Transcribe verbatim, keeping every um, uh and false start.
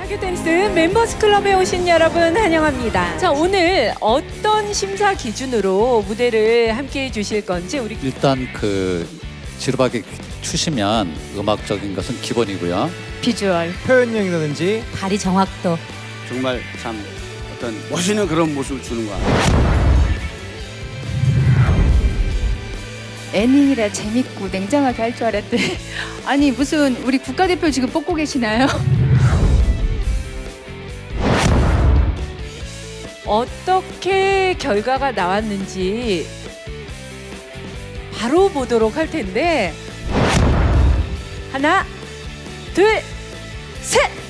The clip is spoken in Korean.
댄스 멤버스 클럽에 오신 여러분 환영합니다. 자, 오늘 어떤 심사 기준으로 무대를 함께 해주실 건지 우리 일단 그 지루하게 추시면 음악적인 것은 기본이고요. 비주얼, 표현력이라든지 다리 정확도. 정말 참 어떤 멋있는 그런 모습을 주는 거야. 애닝이라 재밌고 냉정하게 할 줄 알았더니 아니 무슨 우리 국가대표 지금 뽑고 계시나요? 어떻게 결과가 나왔는지 바로 보도록 할 텐데 하나, 둘, 셋!